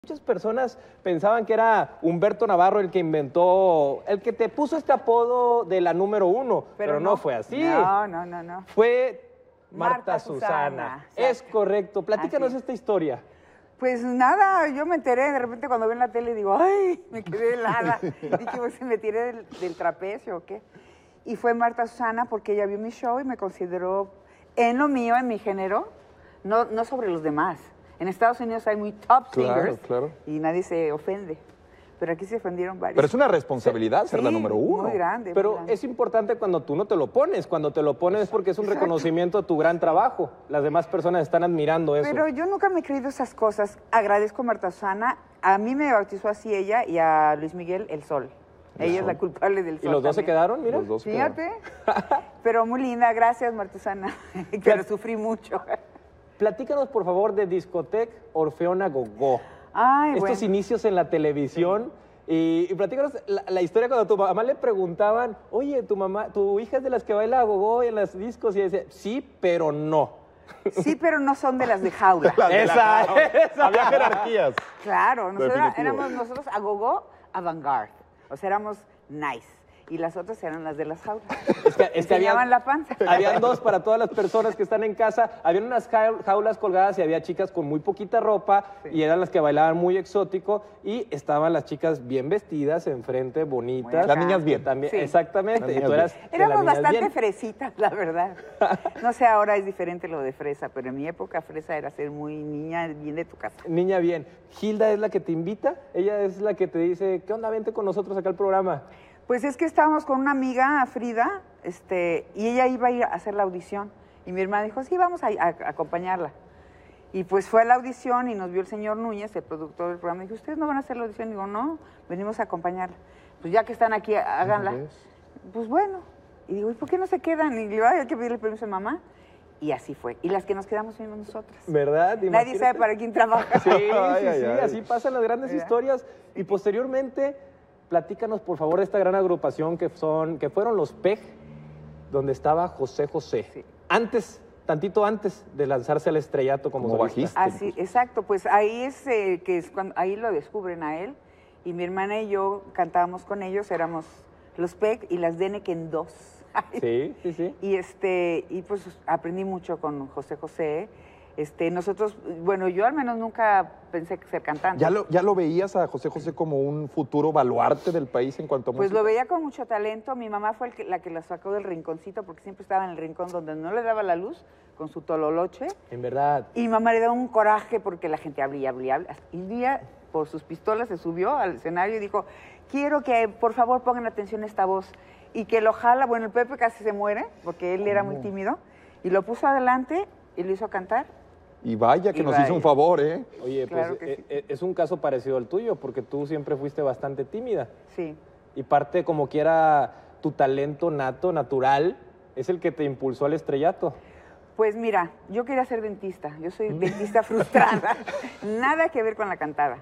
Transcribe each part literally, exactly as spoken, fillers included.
Muchas personas pensaban que era Humberto Navarro el que inventó, el que te puso este apodo de la número uno, pero, pero no, no fue así. No, no, no, no. Fue Marta, Marta Susana. Susana. Es correcto. Platícanos así. esta historia. Pues nada, yo me enteré de repente cuando vi en la tele y digo, ay, me quedé helada. Dije, pues me tiré del, del trapecio o qué. Y fue Marta Susana porque ella vio mi show y me consideró en lo mío, en mi género, no, no sobre los demás. En Estados Unidos hay muy top claro, singers claro. y nadie se ofende. Pero aquí se ofendieron varios. Pero es una responsabilidad sí, ser la número uno. Muy grande. Pero muy grande. es importante cuando tú no te lo pones. Cuando te lo pones es porque es un Exacto. reconocimiento a tu gran trabajo. Las demás personas están admirando eso. Pero yo nunca me he creído esas cosas. Agradezco a Marta Susana. A mí me bautizó así ella y a Luis Miguel el Sol. El ella sol. es la culpable del sol. ¿Y los dos también. se quedaron? Mira. Los dos Fíjate. Pero muy linda. Gracias, Marta Susana. Pero sufrí mucho. Platícanos, por favor, de Discoteca Orfeona Gogó. Ay, Estos bueno. inicios en la televisión. Sí. Y, y platícanos la, la historia cuando a tu mamá le preguntaban, oye, tu mamá, tu hija es de las que baila gogó en los discos. Y ella decía, sí, pero no. Sí, pero no son de las de jaula. Las de esa, la esa. Había jerarquías. Claro, nosotros Definitivo. éramos nosotros a gogó avant-garde. O sea, éramos nice. Y las otras eran las de las jaulas. Es que, es que habían, la panza. Habían dos para todas las personas que están en casa. Habían unas jaulas colgadas y había chicas con muy poquita ropa sí. y eran las que bailaban muy exótico y estaban las chicas bien vestidas, enfrente, bonitas. Las niñas bien. También, sí. Exactamente. Y tú eras Éramos bastante bien. fresitas, la verdad. No sé, ahora es diferente lo de fresa, pero en mi época fresa era ser muy niña bien de tu casa. Niña bien. Gilda es la que te invita. Ella es la que te dice, ¿qué onda? Vente con nosotros acá al programa. Pues es que estábamos con una amiga, Frida, este, y ella iba a ir a hacer la audición. Y mi hermana dijo, sí, vamos a, a, a acompañarla. Y pues fue a la audición y nos vio el señor Núñez, el productor del programa. Y dijo, ¿ustedes no van a hacer la audición? Y digo, no, venimos a acompañarla. Pues ya que están aquí, háganla. Pues bueno. Y digo, ¿y por qué no se quedan? Y digo, hay que pedirle permiso a mamá. Y así fue. Y las que nos quedamos fuimos nosotras. ¿Verdad? Nadie Imagínate. sabe para quién trabaja. Sí, sí, ay, ay, sí, ay. así pasan las grandes ¿verdad? historias. Y posteriormente, platícanos, por favor, de esta gran agrupación que, son, que fueron los P E G, donde estaba José José. Sí. Antes, tantito antes de lanzarse al estrellato como, Como solista. bajista. Así, exacto. Pues ahí es, eh, que es cuando, ahí lo descubren a él. Y mi hermana y yo cantábamos con ellos, éramos los P E G y las Deneken dos. Sí, sí, sí. Y, este, y pues aprendí mucho con José José. Este, nosotros, bueno, yo al menos nunca pensé que ser cantante. ¿Ya lo, ¿Ya lo veías a José José como un futuro baluarte del país en cuanto a Pues música? lo veía con mucho talento. Mi mamá fue el que, la que la sacó del rinconcito porque siempre estaba en el rincón donde no le daba la luz con su tololoche. En verdad. Y mi mamá le daba un coraje porque la gente hablaba y hablaba y hablaba. Y un día, por sus pistolas, se subió al escenario y dijo, quiero que por favor pongan atención a esta voz. Y que lo jala, bueno, el Pepe casi se muere porque él era muy tímido. Y lo puso adelante y lo hizo cantar. Y vaya que Y nos vaya. hizo un favor, ¿eh? Oye, Claro pues que eh, sí. es un caso parecido al tuyo, porque tú siempre fuiste bastante tímida. Sí. Y parte como quiera tu talento nato, natural, es el que te impulsó al estrellato. Pues mira, yo quería ser dentista. Yo soy dentista frustrada. Nada que ver con la cantada.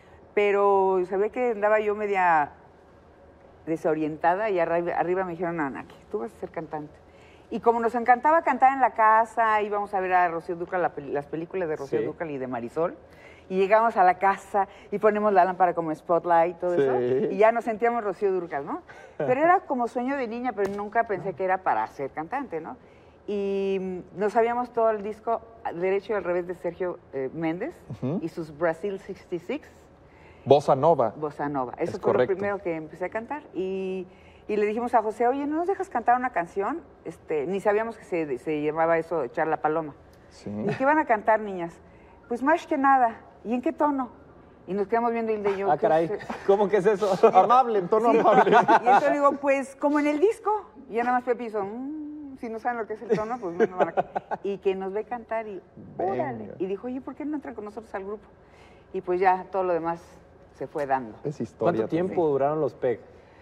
Pero se ve que andaba yo media desorientada y arriba, arriba me dijeron, no, Naki, tú vas a ser cantante. Y como nos encantaba cantar en la casa, íbamos a ver a Rocío Dúrcal, la peli- las películas de Rocío Sí. Dúrcal y de Marisol, y llegamos a la casa y ponemos la lámpara como spotlight, todo Sí. eso, y ya nos sentíamos Rocío Dúrcal, ¿no? Pero era como sueño de niña, pero nunca pensé que era para ser cantante, ¿no? Y nos sabíamos todo el disco derecho y al revés de Sergio eh, Méndez Ujú. y sus Brasil sesenta y seis, Bossa Nova. Bossa Nova. Eso Es fue correcto. lo primero que empecé a cantar. Y, y le dijimos a José, oye, ¿no nos dejas cantar una canción? Este, ni sabíamos que se, se llamaba eso, echar la paloma. Sí. ¿Y qué van a cantar, niñas? Pues más que nada. ¿Y en qué tono? Y nos quedamos viendo Hilda y yo. Ah, caray, pues, eh, ¿cómo que es eso? Amable, en tono sí. amable. Y entonces digo, pues como en el disco. Y ya nada más Pepe hizo, "Mm, si no saben lo que es el tono, pues no, no van a... Y que nos ve cantar y, órale. Venga. Y dijo, oye, ¿por qué no entra con nosotros al grupo? Y pues ya todo lo demás se fue dando. Es historia. ¿Cuánto tiempo duraron los P E G?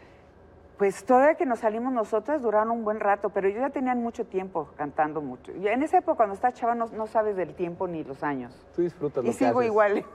Pues todavía que nos salimos nosotras duraron un buen rato, pero yo ya tenía mucho tiempo cantando mucho. Y en esa época cuando estás chava no, no sabes del tiempo ni los años. Tú disfrutas lo Y que sigo haces. igual.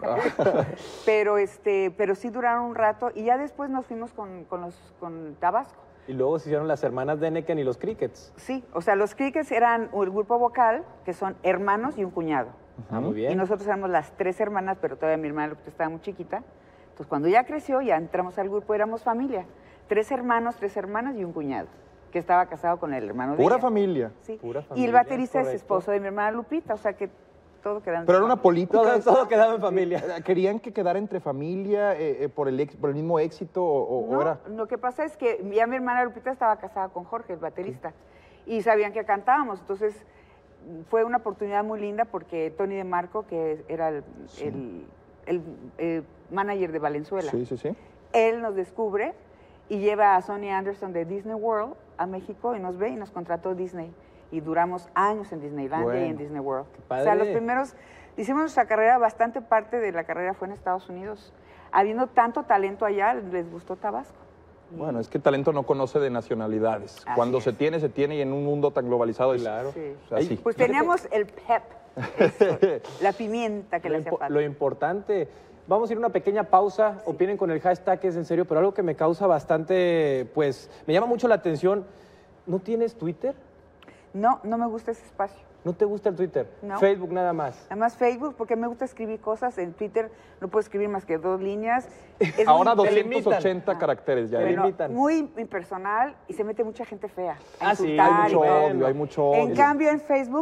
pero este, pero sí duraron un rato y ya después nos fuimos con, con los con Tabasco. Y luego se hicieron las hermanas Deneken y los Crickets. Sí, o sea, los Crickets eran el grupo vocal, que son hermanos y un cuñado. Ah, muy Y bien. nosotros éramos las tres hermanas, pero todavía mi hermana Lupita estaba muy chiquita. Entonces, cuando ya creció, ya entramos al grupo, éramos familia. Tres hermanos, tres hermanas y un cuñado, que estaba casado con el hermano de Pura ella. familia. Sí. Pura Y familia, el baterista es correcto. esposo de mi hermana Lupita, o sea que todo queda en Pero era una familia. política. Todo, esa? todo quedaba en familia. ¿Querían que quedara entre familia eh, eh, por, el ex- por el mismo éxito o, o- o No, era? lo que pasa es que ya mi hermana Lupita estaba casada con Jorge, el baterista, y sabían que cantábamos. Entonces, fue una oportunidad muy linda porque Tony de Marco, que era el, el- el, eh, manager de Valenzuela, Sí, sí, sí. él nos descubre y lleva a Sonny Anderson de Disney World a México y nos ve y nos contrató Disney. Y duramos años en Disneylandia y en Bueno. Disney World. padre. O sea, los primeros, hicimos nuestra carrera, bastante parte de la carrera fue en Estados Unidos. Habiendo tanto talento allá, les gustó Tabasco. Y- Bueno, es que el talento no conoce de nacionalidades. Así Cuando se es. tiene, se tiene y en un mundo tan globalizado es Claro. Sí. o sea, sí. Pues Fíjate- teníamos el pep, eso, la pimienta que Lo, le hacía impo- falta. lo importante. Vamos a ir a una pequeña pausa. Opinen con el hashtag, es en serio, pero algo que me causa bastante, pues, me llama mucho la atención. ¿No tienes Twitter? No, no me gusta ese espacio. ¿No te gusta el Twitter? No. Facebook nada más. Además Facebook, porque me gusta escribir cosas. En Twitter no puedo escribir más que dos líneas. Es Ahora muy- doscientos ochenta Ah. caracteres ya. Te ¿eh? Bueno, limitan. muy impersonal y se mete mucha gente fea. a Ah, sí, insultar Hay y mucho todo. odio, hay mucho odio. En cambio, en Facebook,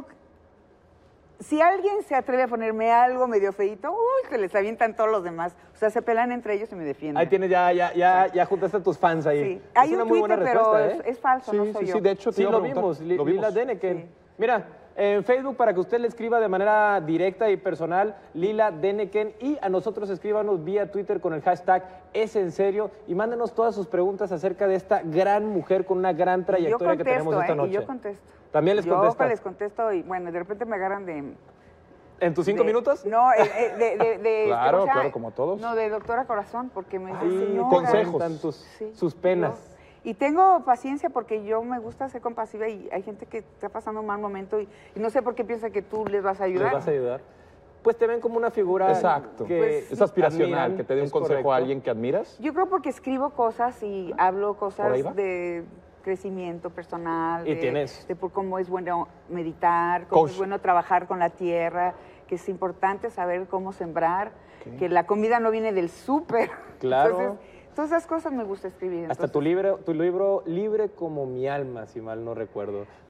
si alguien se atreve a ponerme algo medio feíto, uy, se les avientan todos los demás. O sea, se pelan entre ellos y me defienden. Ahí tienes, ya, ya, ya, ya juntaste a tus fans ahí. Sí. Hay es una un muy buena Twitter, pero respuesta, es, ¿eh? es falso, Sí, no soy sí, yo. sí, de hecho te Sí, iba a lo preguntar. vimos, Li- Lo Lila vimos. Deneken. Sí. Mira, en Facebook, para que usted le escriba de manera directa y personal, Lila Deneken, y a nosotros escríbanos vía Twitter con el hashtag Es en serio y mándenos todas sus preguntas acerca de esta gran mujer con una gran Y yo trayectoria que tenemos contesto, esta ¿eh? noche. Y yo contesto. ¿También les yo contestas? les contesto y, bueno, de repente me agarran de... ¿En tus cinco de- minutos? No, eh, eh, de, de, de- Claro, ¿cómo se llama? claro, como todos. No, de doctora corazón, porque me dicen, Ay, señora. consejos. cuentan tus, Sí, sus penas. yo- y tengo paciencia porque yo me gusta ser compasiva y hay gente que está pasando un mal momento y, y no sé por qué piensa que tú les vas a ayudar. ¿Les vas a ayudar? Pues te ven como una figura Exacto. que Pues, Es aspiracional, admiran, que te dé un es consejo correcto. a alguien que admiras. Yo creo porque escribo cosas y hablo ¿Por cosas ahí va? de crecimiento personal, Y de, tienes- de por cómo es bueno meditar, cómo Coach. es bueno trabajar con la tierra, que es importante saber cómo sembrar, Ok. que la comida no viene del súper. Claro. Entonces, todas esas cosas me gusta escribir. Hasta entonces- tu libro, tu libro Libre como mi alma, si mal no recuerdo.